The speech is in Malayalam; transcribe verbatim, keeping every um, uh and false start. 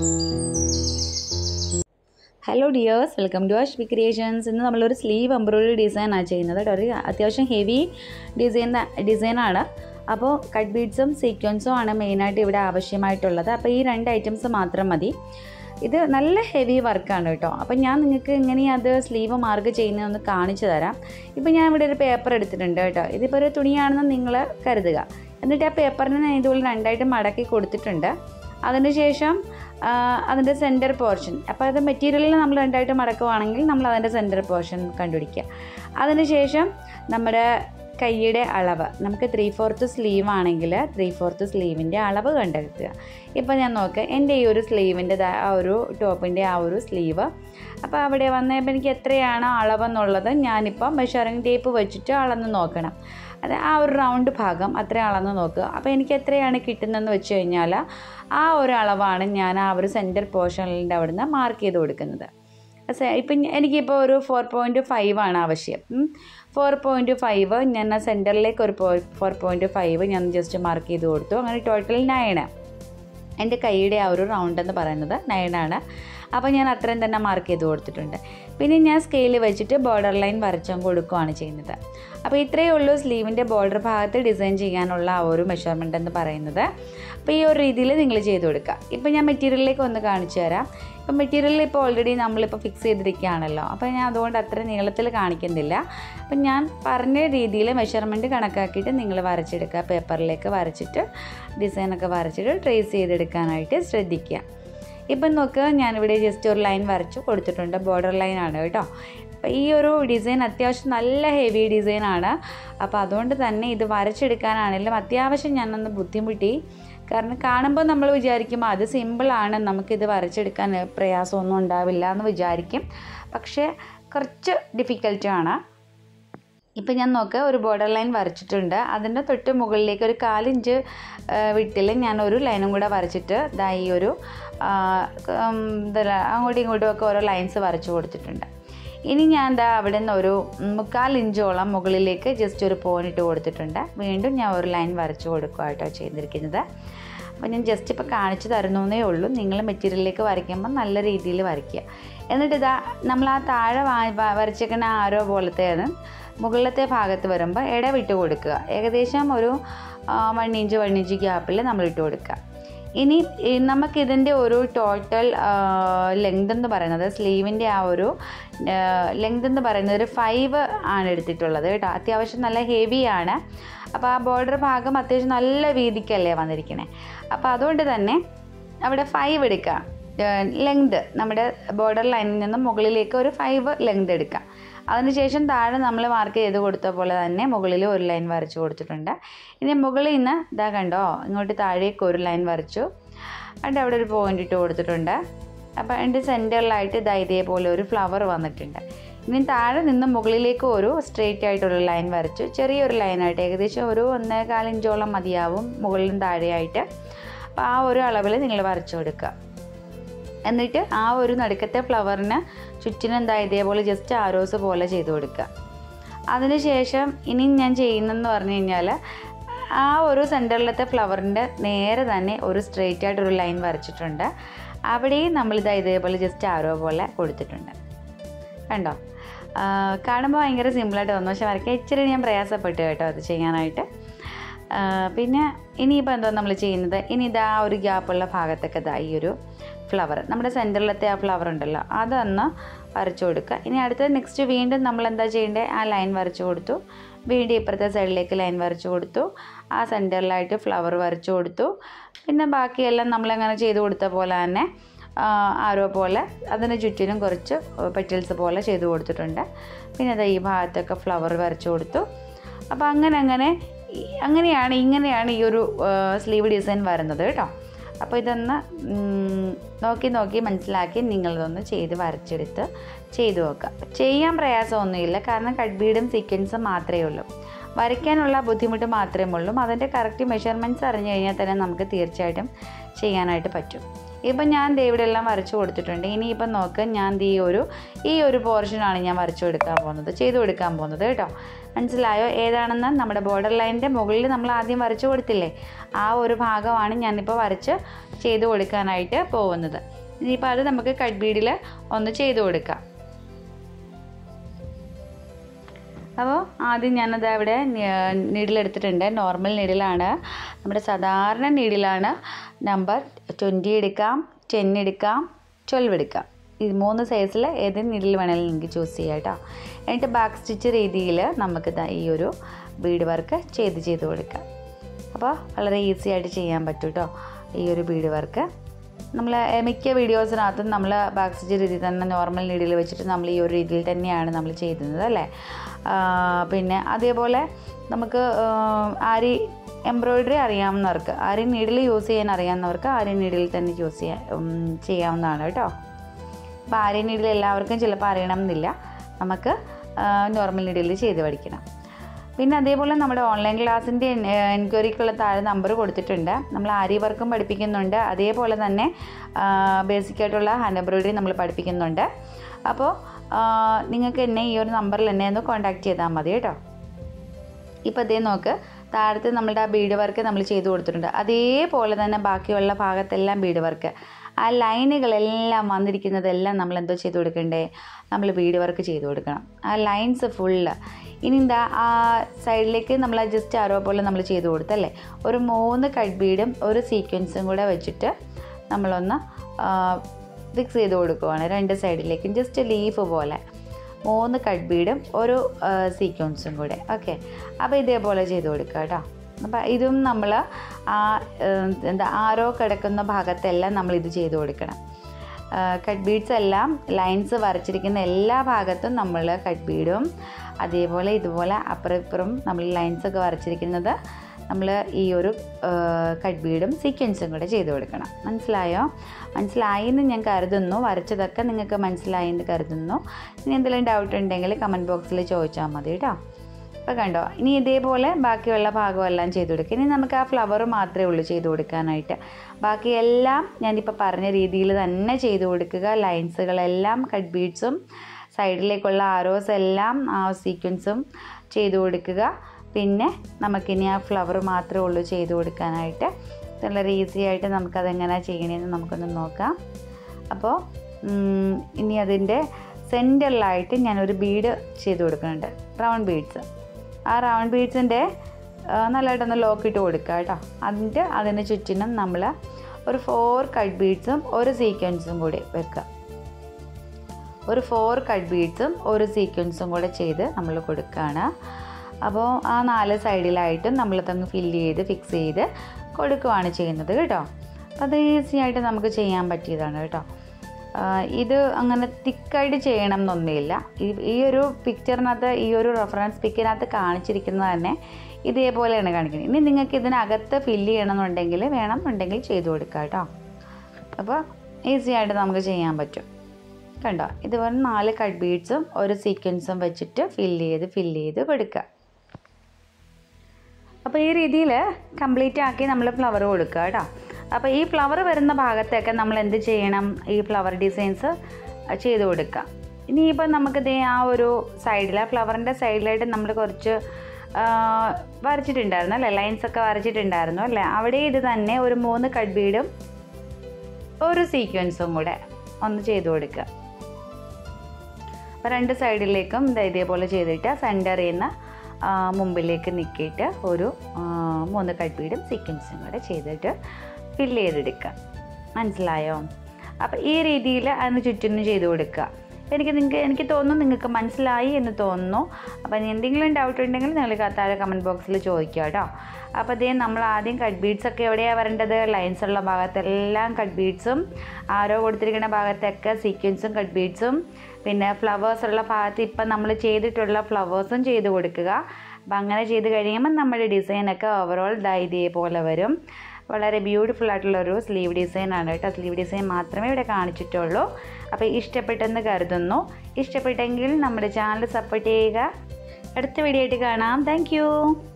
Hello dears, welcome to Ashbicreations. ഇന്ന് നമ്മളൊരു സ്ലീവ് എംബ്രോയിഡറി ഡിസൈനാണ് ചെയ്യുന്നത് കേട്ടോ. ഒരു അത്യാവശ്യം ഹെവി ഡിസൈൻ ഡിസൈനാണ്. അപ്പോൾ കട്ട് ബീഡ്സും സീക്വൻസും ആണ് മെയിനായിട്ട് ഇവിടെ ആവശ്യമായിട്ടുള്ളത്. അപ്പോൾ ഈ രണ്ട് ഐറ്റംസ് മാത്രം മതി. ഇത് നല്ല ഹെവി വർക്കാണ് കേട്ടോ. അപ്പോൾ ഞാൻ നിങ്ങൾക്ക് എങ്ങനെയാണ് അത് സ്ലീവ് മാർക്ക് ചെയ്യുന്നതെന്ന് കാണിച്ചു തരാം. ഇപ്പോൾ ഞാൻ ഇവിടെ ഒരു പേപ്പർ എടുത്തിട്ടുണ്ട് കേട്ടോ. ഇതിപ്പോൾ ഒരു തുണിയാണെന്ന് നിങ്ങൾ കരുതുക. എന്നിട്ട് ആ പേപ്പറിനെ ഞാൻ ഇതുപോലെ രണ്ടായിട്ട് മടക്കി കൊടുത്തിട്ടുണ്ട്. അതിനുശേഷം അതിൻ്റെ സെൻറ്റർ പോർഷൻ, അപ്പോൾ അത് മെറ്റീരിയലിൽ നമ്മൾ രണ്ടായിട്ട് മടക്കുവാണെങ്കിൽ നമ്മൾ അതിൻ്റെ സെൻറ്റർ പോർഷൻ കണ്ടുപിടിക്കുക. അതിനുശേഷം നമ്മുടെ കൈയുടെ അളവ്, നമുക്ക് ത്രീ ഫോർത്ത് സ്ലീവ് ആണെങ്കിൽ ത്രീ ഫോർത്ത് സ്ലീവിൻ്റെ അളവ് കണ്ടെത്തുക. ഇപ്പോൾ ഞാൻ നോക്കുക, എൻ്റെ ഈ ഒരു സ്ലീവിൻ്റെ ആ ഒരു ടോപ്പിൻ്റെ ആ ഒരു സ്ലീവ്, അപ്പോൾ അവിടെ വന്നപ്പോൾ എനിക്ക് എത്രയാണ് അളവെന്നുള്ളത് ഞാനിപ്പോൾ മെഷറിംഗ് ടേപ്പ് വെച്ചിട്ട് അളന്ന് നോക്കണം. അത് ആ ഒരു റൗണ്ട് ഭാഗം അത്ര അളന്ന് നോക്കുക. അപ്പോൾ എനിക്ക് എത്രയാണ് കിട്ടുന്നതെന്ന് വെച്ച് കഴിഞ്ഞാൽ ആ ഒരു അളവാണ് ഞാൻ ആ ഒരു സെൻറ്റർ പോർഷനിൻ്റെ അവിടെ നിന്ന് മാർക്ക് ചെയ്ത് കൊടുക്കുന്നത്. ഇപ്പം എനിക്കിപ്പോൾ ഒരു ഫോർ പോയിൻറ്റ് ഫൈവ് ആണ് ആവശ്യം. ഫോർ പോയിൻറ്റ് ഫൈവ് ഞാൻ ആ സെൻറ്ററിലേക്ക് ഒരു ഫോർ പോയിൻറ്റ് ഫൈവ് ഞാൻ ജസ്റ്റ് മാർക്ക് ചെയ്ത് കൊടുത്തു. അങ്ങനെ ടോട്ടൽ നയന്. എൻ്റെ കൈയുടെ ആ ഒരു റൗണ്ട് എന്ന് പറയുന്നത് നയനാണ്. അപ്പോൾ ഞാൻ അത്രയും തന്നെ മാർക്ക് ചെയ്ത് കൊടുത്തിട്ടുണ്ട്. പിന്നെ ഞാൻ സ്കെയിൽ വെച്ചിട്ട് ബോർഡർ ലൈൻ വരച്ചും കൊടുക്കുകയാണ് ചെയ്യുന്നത്. അപ്പോൾ ഇത്രയേ ഉള്ളൂ സ്ലീവിൻ്റെ ബോർഡർ ഭാഗത്ത് ഡിസൈൻ ചെയ്യാനുള്ള ആ ഒരു മെഷർമെൻ്റ് എന്ന് പറയുന്നത്. അപ്പോൾ ഈ ഒരു രീതിയിൽ നിങ്ങൾ ചെയ്ത് കൊടുക്കുക. ഇപ്പോൾ ഞാൻ മെറ്റീരിയലിലേക്ക് ഒന്ന് കാണിച്ചു തരാം. ഇപ്പോൾ മെറ്റീരിയൽ ഇപ്പോൾ ഓൾറെഡി നമ്മളിപ്പോൾ ഫിക്സ് ചെയ്തിരിക്കുകയാണല്ലോ. അപ്പോൾ ഞാൻ അതുകൊണ്ട് അത്ര നീളത്തിൽ കാണിക്കുന്നില്ല. അപ്പം ഞാൻ പറഞ്ഞ രീതിയിൽ മെഷർമെൻറ്റ് കണക്കാക്കിയിട്ട് നിങ്ങൾ വരച്ചെടുക്കുക. പേപ്പറിലേക്ക് വരച്ചിട്ട് ഡിസൈനൊക്കെ വരച്ചിട്ട് ട്രേസ് ചെയ്തെടുക്കാനായിട്ട് ശ്രദ്ധിക്കുക. ഇപ്പം നോക്കുക, ഞാനിവിടെ ജസ്റ്റ് ഒരു ലൈൻ വരച്ചു കൊടുത്തിട്ടുണ്ട്. ബോർഡർ ലൈനാണ് കേട്ടോ. അപ്പോൾ ഈ ഒരു ഡിസൈൻ അത്യാവശ്യം നല്ല ഹെവി ഡിസൈനാണ്. അപ്പോൾ അതുകൊണ്ട് തന്നെ ഇത് വരച്ചെടുക്കാനാണെങ്കിലും അത്യാവശ്യം ഞാനൊന്ന് ബുദ്ധിമുട്ടി. കാരണം കാണുമ്പോൾ നമ്മൾ വിചാരിക്കും അത് സിമ്പിളാണ്, നമുക്കിത് വരച്ചെടുക്കാൻ പ്രയാസമൊന്നും ഉണ്ടാവില്ല എന്ന് വിചാരിക്കും. പക്ഷേ കുറച്ച് ഡിഫിക്കൽട്ടാണ്. ഇപ്പം ഞാൻ നോക്കുക, ഒരു ബോർഡർ ലൈൻ വരച്ചിട്ടുണ്ട്. അതിൻ്റെ തൊട്ട് മുകളിലേക്ക് ഒരു കാലിഞ്ച് വിട്ടിൽ ഞാൻ ഒരു ലൈനും കൂടെ വരച്ചിട്ട് ദാ ഈ ഒരു അങ്ങോട്ടും ഇങ്ങോട്ടും ഒക്കെ ഓരോ ലൈൻസ് വരച്ച് കൊടുത്തിട്ടുണ്ട്. ഇനി ഞാൻ എന്താ അവിടെ നിന്ന് ഒരു മുക്കാൽ ഇഞ്ചോളം മുകളിലേക്ക് ജസ്റ്റ് ഒരു പോയിന്റ് കൊടുത്തിട്ടുണ്ട്. വീണ്ടും ഞാൻ ഒരു ലൈൻ വരച്ച് കൊടുക്കുക കേട്ടോ ചെയ്തിരിക്കുന്നത്. അപ്പോൾ ഞാൻ ജസ്റ്റ് ഇപ്പോൾ കാണിച്ചു തരുന്നേ ഉള്ളൂ. നിങ്ങൾ മെറ്റീരിയലിലേക്ക് വരയ്ക്കുമ്പോൾ നല്ല രീതിയിൽ വരയ്ക്കുക. എന്നിട്ട് ഇതാ നമ്മൾ ആ താഴെ വരച്ചേക്കുന്ന ആരോ പോലത്തേത് മുകളിലത്തെ ഭാഗത്ത് വരുമ്പോൾ ഇടവിട്ട് കൊടുക്കുക. ഏകദേശം ഒരു വൺ ഇഞ്ച് വൺ ഇഞ്ച് ഗ്യാപ്പിൽ നമ്മൾ ഇട്ട് കൊടുക്കുക. ഇനി നമുക്കിതിൻ്റെ ഒരു ടോട്ടൽ ലെങ്ത് എന്ന് പറയുന്നത്, സ്ലീവിൻ്റെ ആ ഒരു ലെങ്ത് എന്ന് പറയുന്നത് ഒരു ഫൈവ് ആണ് എടുത്തിട്ടുള്ളത് കേട്ടോ. അത്യാവശ്യം നല്ല ഹെവിയാണ്. അപ്പോൾ ആ ബോർഡർ ഭാഗം അത്യാവശ്യം നല്ല വീതിക്കല്ലേ വന്നിരിക്കണേ. അപ്പോൾ അതുകൊണ്ട് തന്നെ അവിടെ ഫൈവ് എടുക്കുക. ലെങ്ത് നമ്മുടെ ബോർഡർ ലൈനിൽ നിന്ന് മുകളിലേക്ക് ഒരു ഫൈവ് ലെങ്ത് എടുക്കുക. അതിനുശേഷം താഴെ നമ്മൾ മാർക്ക് ചെയ്ത് കൊടുത്ത പോലെ തന്നെ മുകളിൽ ഒരു ലൈൻ വരച്ച് കൊടുത്തിട്ടുണ്ട്. ഇനി മുകളിൽ നിന്ന് ഇതാ കണ്ടോ, ഇങ്ങോട്ട് താഴേക്ക് ഒരു ലൈൻ വരച്ചു. എന്നിട്ട് അവിടെ ഒരു പോയിൻ്റ് ഇട്ട് കൊടുത്തിട്ടുണ്ട്. അപ്പോൾ എൻ്റെ സെൻറ്ററിലായിട്ട് ഇതാ ഇതേപോലെ ഒരു ഫ്ലവർ വന്നിട്ടുണ്ട്. ഇനി താഴെ നിന്ന് മുകളിലേക്ക് ഒരു സ്ട്രെയിറ്റ് ആയിട്ടൊരു ലൈൻ വരച്ചു. ചെറിയൊരു ലൈനായിട്ട് ഏകദേശം ഒരു ഒന്നേകാൽ ഇഞ്ചോളം മതിയാവും മുകളിലും താഴെയായിട്ട്. അപ്പോൾ ആ ഒരു അളവിൽ നിങ്ങൾ വരച്ചു കൊടുക്കുക. എന്നിട്ട് ആ ഒരു നടുക്കത്തെ ഫ്ലവറിന് ചുറ്റിനും എന്താ ഇതേപോലെ ജസ്റ്റ് ആരോസ് പോലെ ചെയ്ത് കൊടുക്കുക. അതിനുശേഷം ഇനി ഞാൻ ചെയ്യുന്നതെന്ന് പറഞ്ഞു കഴിഞ്ഞാൽ ആ ഒരു സെൻറ്ററിലത്തെ ഫ്ലവറിൻ്റെ നേരെ തന്നെ ഒരു സ്ട്രെയിറ്റ് ആയിട്ടൊരു ലൈൻ വരച്ചിട്ടുണ്ട്. അവിടെയും നമ്മളിതാ ഇതേപോലെ ജസ്റ്റ് ആരോ പോലെ കൊടുത്തിട്ടുണ്ട്. കണ്ടോ, കാണുമ്പോൾ ഭയങ്കര സിമ്പിളായിട്ട് തോന്നും. പക്ഷെ വരയ്ക്കാൻ ഇച്ചിരി ഞാൻ പ്രയാസപ്പെട്ടു കേട്ടോ അത് ചെയ്യാനായിട്ട്. പിന്നെ ഇനിയിപ്പോൾ എന്തോ നമ്മൾ ചെയ്യുന്നത്, ഇനി ഇതാ ഒരു ഗ്യാപ്പുള്ള ഭാഗത്തൊക്കെ ഇതാ ഈ ഒരു ഫ്ലവർ, നമ്മുടെ സെൻറ്ററിലത്തെ ആ ഫ്ലവർ ഉണ്ടല്ലോ, അതൊന്ന് വരച്ചു കൊടുക്കുക. ഇനി അടുത്തത് നെക്സ്റ്റ് വീണ്ടും നമ്മൾ എന്താ ചെയ്യേണ്ടത്, ആ ലൈൻ വരച്ചു കൊടുത്തു. വീണ്ടും ഇപ്പുറത്തെ സൈഡിലേക്ക് ലൈൻ വരച്ചു കൊടുത്തു. ആ സെൻറ്ററിലായിട്ട് ഫ്ലവർ വരച്ചു കൊടുത്തു. പിന്നെ ബാക്കിയെല്ലാം നമ്മളെങ്ങനെ ചെയ്ത് കൊടുത്ത പോലെ തന്നെ ആരോ പോലെ അതിന് ചുറ്റിനും കുറച്ച് പെറ്റൽസ് പോലെ ചെയ്ത് കൊടുത്തിട്ടുണ്ട്. പിന്നെ അത് ഈ ഭാഗത്തൊക്കെ ഫ്ലവർ വരച്ചു കൊടുത്തു. അപ്പോൾ അങ്ങനെ അങ്ങനെ അങ്ങനെയാണ് ഇങ്ങനെയാണ് ഈ ഒരു സ്ലീവ് ഡിസൈൻ വരുന്നത് കേട്ടോ. അപ്പോൾ ഇതൊന്ന് നോക്കി നോക്കി മനസ്സിലാക്കി നിങ്ങളിതൊന്ന് ചെയ്ത് വരച്ചെടുത്ത് ചെയ്ത് നോക്കുക. ചെയ്യാൻ പ്രയാസമൊന്നുമില്ല, കാരണം കട്ട് ബീഡും സീക്വൻസും മാത്രമേ ഉള്ളൂ. വരയ്ക്കാനുള്ള ബുദ്ധിമുട്ട് മാത്രമേ ഉള്ളൂ. അതിൻ്റെ കറക്റ്റ് മെഷർമെൻറ്റ്സ് അറിഞ്ഞു കഴിഞ്ഞാൽ തന്നെ നമുക്ക് തീർച്ചയായിട്ടും ചെയ്യാനായിട്ട് പറ്റും. ഇപ്പം ഞാൻ ദേ ഇവിടെ എല്ലാം വരച്ചു കൊടുത്തിട്ടുണ്ട്. ഇനിയിപ്പം നോക്ക്, ഞാൻ ഈ ഒരു ഈ ഒരു പോർഷനാണ് ഞാൻ വരച്ചു കൊടുക്കാൻ പോകുന്നത്, ചെയ്തു കൊടുക്കാൻ പോകുന്നത് കേട്ടോ. മനസ്സിലായോ ഏതാണെന്ന്? നമ്മുടെ ബോർഡർ ലൈനിൻ്റെ മുകളിൽ നമ്മൾ ആദ്യം വരച്ചു കൊടുത്തില്ലേ, ആ ഒരു ഭാഗമാണ് ഞാനിപ്പോൾ വരച്ച് ചെയ്തു കൊടുക്കാനായിട്ട് പോകുന്നത്. ഇനിയിപ്പോൾ അത് നമുക്ക് കട്ട് ബീഡിൽ ഒന്ന് ചെയ്തു കൊടുക്കാം. അപ്പോൾ ആദ്യം ഞാനത് അവിടെ നീഡിലെടുത്തിട്ടുണ്ട്. നോർമൽ നീഡിലാണ്, നമ്മുടെ സാധാരണ നീഡിലാണ്. നമ്പർ ട്വൻറ്റി എടുക്കാം, ടെൻ എടുക്കാം, ട്വൽവ് എടുക്കാം. ഇത് മൂന്ന് സൈസിൽ ഏത് നീഡിൽ വേണമെങ്കിലും നിങ്ങൾക്ക് ചൂസ് ചെയ്യാം കേട്ടോ. എന്നിട്ട് ബാക്ക് സ്റ്റിച്ച് രീതിയിൽ നമുക്ക് ഈ ഒരു ബീഡ് വർക്ക് ചെയ്ത് ചെയ്ത് കൊടുക്കാം. അപ്പോൾ വളരെ ഈസി ആയിട്ട് ചെയ്യാൻ പറ്റും കേട്ടോ ഈ ഒരു ബീഡ് വർക്ക്. നമ്മൾ മിക്ക വീഡിയോസിനകത്തും നമ്മൾ ബാക്ക് സ്റ്റിച്ച് രീതി തന്നെ നോർമൽ നീഡിൽ വെച്ചിട്ട് നമ്മൾ ഈ ഒരു രീതിയിൽ തന്നെയാണ് നമ്മൾ ചെയ്യുന്നത് അല്ലേ. പിന്നെ അതേപോലെ നമുക്ക് ആരി എംബ്രോയിഡറി അറിയാവുന്നവർക്ക്, ആരി നീഡിൽ യൂസ് ചെയ്യാൻ അറിയാവുന്നവർക്ക് ആരി നീഡിൽ തന്നെ യൂസ് ചെയ്യാൻ ചെയ്യാവുന്നതാണ് കേട്ടോ. അപ്പോൾ ആരി നീഡിൽ എല്ലാവർക്കും ചിലപ്പോൾ അറിയണം എന്നില്ല, നമുക്ക് നോർമൽ നീഡിൽ ചെയ്ത് പഠിക്കണം. പിന്നെ അതേപോലെ നമ്മുടെ ഓൺലൈൻ ക്ലാസ്സിൻ്റെ എൻക്വയറിക്കുള്ള താഴെ നമ്പർ കൊടുത്തിട്ടുണ്ട്. നമ്മൾ ആരി വർക്കും പഠിപ്പിക്കുന്നുണ്ട്, അതേപോലെ തന്നെ ബേസിക്കായിട്ടുള്ള ഹാൻഡ് എംബ്രോയിഡറി നമ്മൾ പഠിപ്പിക്കുന്നുണ്ട്. അപ്പോൾ നിങ്ങൾക്ക് എന്നെ ഈ ഒരു നമ്പറിൽ എന്നെ ഒന്ന് കോൺടാക്റ്റ് ചെയ്താൽ മതി കേട്ടോ. ഇപ്പോൾ അതേ നോക്ക്, താഴത്ത് നമ്മളുടെ ആ ബീഡ് വർക്ക് നമ്മൾ ചെയ്ത് കൊടുത്തിട്ടുണ്ട്. അതേപോലെ തന്നെ ബാക്കിയുള്ള ഭാഗത്തെല്ലാം ബീഡ് വർക്ക്, ആ ലൈനുകളെല്ലാം വന്നിരിക്കുന്നതെല്ലാം നമ്മൾ എന്തോ ചെയ്ത് കൊടുക്കണ്ടേ, നമ്മൾ ബീഡ് വർക്ക് ചെയ്ത് കൊടുക്കണം. ആ ലൈൻസ് ഫുള്ള്. ഇനി എന്താ ആ സൈഡിലേക്ക് നമ്മൾ ജസ്റ്റ് ആരോ പോലെ നമ്മൾ ചെയ്ത് കൊടുത്തല്ലേ, ഒരു മൂന്ന് കട്ട് ബീഡും ഒരു സീക്വൻസും കൂടെ വെച്ചിട്ട് നമ്മളൊന്ന് ഫിക്സ് ചെയ്ത് കൊടുക്കുവാണ് രണ്ട് സൈഡിലേക്കും. ജസ്റ്റ് ലീഫ് പോലെ മൂന്ന് കട്ട് ബീഡും ഒരു സീക്വൻസും കൂടെ. ഓക്കെ, അപ്പോൾ ഇതേപോലെ ചെയ്ത് കൊടുക്കുക കേട്ടോ. അപ്പോൾ ഇതും നമ്മൾ ആ എന്താ ആരോ കിടക്കുന്ന ഭാഗത്തെല്ലാം നമ്മളിത് ചെയ്ത് കൊടുക്കണം. കട്ട് ബീഡ്സ് എല്ലാം ലൈൻസ് വരച്ചിരിക്കുന്ന എല്ലാ ഭാഗത്തും നമ്മൾ കട്ട് ബീഡും അതേപോലെ ഇതുപോലെ അപ്പുറം ഇപ്പുറം നമ്മൾ ലൈൻസൊക്കെ വരച്ചിരിക്കുന്നത് നമ്മൾ ഈ ഒരു കട്ട് ബീഡും സീക്വൻസും കൂടെ ചെയ്ത് കൊടുക്കണം. മനസ്സിലായോ? മനസ്സിലായി എന്ന് ഞാൻ കരുതുന്നു. വരച്ചതൊക്കെ നിങ്ങൾക്ക് മനസ്സിലായി എന്ന് കരുതുന്നു. ഇനി എന്തെങ്കിലും ഡൗട്ട് ഉണ്ടെങ്കിൽ കമൻറ്റ് ബോക്സിൽ ചോദിച്ചാൽ മതി കേട്ടോ. അപ്പോൾ കണ്ടോ, ഇനി ഇതേപോലെ ബാക്കിയുള്ള ഭാഗമെല്ലാം ചെയ്ത് കൊടുക്കുക. ഇനി നമുക്ക് ആ ഫ്ലവർ മാത്രമേ ഉള്ളൂ ചെയ്ത് കൊടുക്കാനായിട്ട്. ബാക്കിയെല്ലാം ഞാനിപ്പോൾ പറഞ്ഞ രീതിയിൽ തന്നെ ചെയ്ത് കൊടുക്കുക. ലൈൻസുകളെല്ലാം കട്ട് ബീഡ്സും സൈഡിലേക്കുള്ള ആരോസ് എല്ലാം ആ സീക്വൻസും ചെയ്ത് കൊടുക്കുക. പിന്നെ നമുക്കിനി ആ ഫ്ലവർ മാത്രമേ ഉള്ളൂ ചെയ്ത് കൊടുക്കാനായിട്ട്. വളരെ ഈസി ആയിട്ട് നമുക്കതെങ്ങനെയാണ് ചെയ്യണമെന്ന് നമുക്കൊന്ന് നോക്കാം. അപ്പോൾ ഇനി അതിൻ്റെ സെൻറ്ററിലായിട്ട് ഞാനൊരു ബീഡ് ചെയ്ത് കൊടുക്കുന്നുണ്ട്, റൗണ്ട് ബീഡ്സ്. ആ റൗണ്ട് ബീഡ്സിൻ്റെ നല്ലതായിട്ടൊന്ന് ലോക്ക് ഇട്ട് കൊടുക്കുക കേട്ടോ. അതിൻ്റെ അതിന് ചുറ്റിനും നമ്മൾ ഒരു ഫോർ കട്ട് ബീഡ്സും ഒരു സീക്വൻസും കൂടി വെക്കുക. ഒരു ഫോർ കട്ട് ബീഡ്സും ഒരു സീക്വൻസും കൂടെ ചെയ്ത് നമ്മൾ കൊടുക്കുകയാണ്. അപ്പോൾ ആ നാല് സൈഡിലായിട്ടും നമ്മളതങ്ങ് ഫില്ല് ചെയ്ത് ഫിക്സ് ചെയ്ത് കൊടുക്കുകയാണ് ചെയ്യുന്നത് കേട്ടോ. അപ്പോൾ അത് ഈസി ആയിട്ട് നമുക്ക് ചെയ്യാൻ പറ്റിയതാണ് കേട്ടോ. ഇത് അങ്ങനെ തിക്കായിട്ട് ചെയ്യണം എന്നൊന്നുമില്ല. ഈ ഒരു പിക്ചറിനകത്ത് ഈ ഒരു റെഫറൻസ് പിക്കിനകത്ത് കാണിച്ചിരിക്കുന്നത് തന്നെ ഇതേപോലെയാണ് കാണിക്കുന്നത്. ഇനി നിങ്ങൾക്ക് ഇതിനകത്ത് ഫില്ല് ചെയ്യണമെന്നുണ്ടെങ്കിൽ വേണമെന്നുണ്ടെങ്കിൽ ചെയ്ത് കൊടുക്കുക കേട്ടോ. അപ്പോൾ ഈസി ആയിട്ട് നമുക്ക് ചെയ്യാൻ പറ്റും. കണ്ടോ, ഇതുപോലെ നാല് കട്ട് ബീഡ്സും ഒരു സീക്വൻസും വെച്ചിട്ട് ഫില്ല് ചെയ്ത് ഫില്ല് ചെയ്ത് കൊടുക്കുക. അപ്പോൾ ഈ രീതിയിൽ കംപ്ലീറ്റ് ആക്കി നമ്മൾ ഫ്ലവർ കൊടുക്കുക കേട്ടോ. അപ്പോൾ ഈ ഫ്ലവർ വരുന്ന ഭാഗത്തൊക്കെ നമ്മൾ എന്ത് ചെയ്യണം, ഈ ഫ്ലവർ ഡിസൈൻസ് ചെയ്ത് കൊടുക്കുക. ഇനിയിപ്പോൾ നമുക്കിത് ആ ഒരു സൈഡിൽ ആ ഫ്ലവറിൻ്റെ സൈഡിലായിട്ട് നമ്മൾ കുറച്ച് വരച്ചിട്ടുണ്ടായിരുന്നു അല്ലേ, ലൈൻസൊക്കെ വരച്ചിട്ടുണ്ടായിരുന്നു അല്ലേ. അവിടെ ഇത് തന്നെ ഒരു മൂന്ന് കട്ട് ബീഡും ഒരു സീക്വൻസും കൂടെ ഒന്ന് ചെയ്ത് കൊടുക്കുക. അപ്പോൾ രണ്ട് സൈഡിലേക്കും ഇതേപോലെ ചെയ്തിട്ട് സെൻറ്ററിൽ നിന്ന് മുമ്പിലേക്ക് നിൽക്കിയിട്ട് ഒരു മൂന്ന് കട്ട് ബീഡും സീക്വൻസും കൂടെ ചെയ്തിട്ട് ഫില്ല് ചെയ്തെടുക്കുക. മനസ്സിലായോ? അപ്പോൾ ഈ രീതിയിൽ അതിന് ചുറ്റിനും ചെയ്ത് കൊടുക്കുക. എനിക്ക് നിങ്ങൾക്ക് എനിക്ക് തോന്നുന്നു നിങ്ങൾക്ക് മനസ്സിലായി എന്ന് തോന്നുന്നു. അപ്പോൾ എന്തെങ്കിലും ഡൗട്ട് ഉണ്ടെങ്കിൽ നിങ്ങൾ താഴെ കമൻറ്റ് ബോക്സിൽ ചോദിക്കുക കേട്ടോ. അപ്പോൾ അതേ നമ്മൾ ആദ്യം കട്ട് ബീഡ്സൊക്കെ എവിടെയാണ് വരേണ്ടത്, ലൈൻസ് ഉള്ള ഭാഗത്തെല്ലാം കട്ട് ബീഡ്സും, ആരോ കൊടുത്തിരിക്കുന്ന ഭാഗത്തൊക്കെ സീക്വൻസും കട്ട് ബീഡ്സും, പിന്നെ ഫ്ലവേഴ്സ് ഉള്ള ഭാഗത്ത് ഇപ്പം നമ്മൾ ചെയ്തിട്ടുള്ള ഫ്ലവേഴ്സും ചെയ്ത് കൊടുക്കുക. അപ്പം അങ്ങനെ ചെയ്ത് കഴിയുമ്പോൾ നമ്മുടെ ഡിസൈനൊക്കെ ഓവറോൾ ദാ ഇതേപോലെ വരും. വളരെ ബ്യൂട്ടിഫുൾ ആയിട്ടുള്ളൊരു സ്ലീവ് ഡിസൈനാണ് കേട്ടോ. സ്ലീവ് ഡിസൈൻ മാത്രമേ ഇവിടെ കാണിച്ചിട്ടുള്ളൂ. അപ്പോൾ ഇഷ്ടപ്പെട്ടെന്ന് കരുതുന്നു. ഇഷ്ടപ്പെട്ടെങ്കിൽ നമ്മുടെ ചാനൽ സപ്പോർട്ട് ചെയ്യുക. അടുത്ത വീഡിയോ ആയിട്ട് കാണാം. താങ്ക്